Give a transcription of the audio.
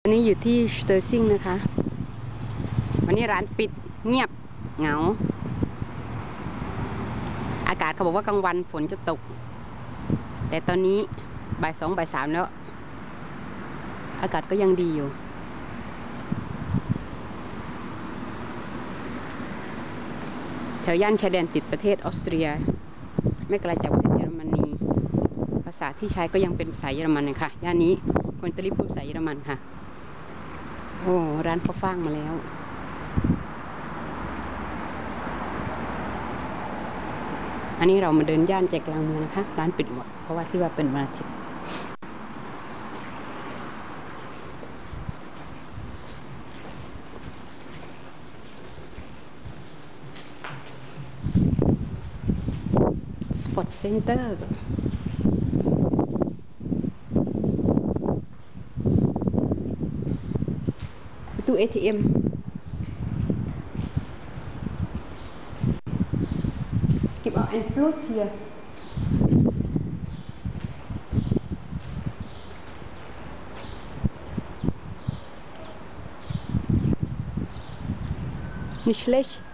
นนี้อยู่ที่สเตอร์ซิงนะคะวันนี้ร้านปิดเงียบเหงาอากาศเขาบอกว่ากลางวันฝนจะตกแต่ตอนนี้บ่าย 2 บ่าย 3แล้วอากาศก็ยังดีอยู่แถวย่านชายแดนติดประเทศออสเตรียไม่ไกลจากประเทศเยอรมนีภาษาที่ใช้ก็ยังเป็นภาษาเยอรมันเลยค่ะย่านนี้คนอิตาลีพูดภาษาเยอรมันค่ะโอ้ร้านข้าวฟ่างมาแล้วอันนี้เรามาเดินย่านใจกลางเมืองนะคะร้านปิดหมดเพราะว่าที่ว่าเป็นวันอาทิตย์สปอร์ตเซ็นเตอร์ประตู ATM Gib auch einen Fluss hier. Nicht schlecht.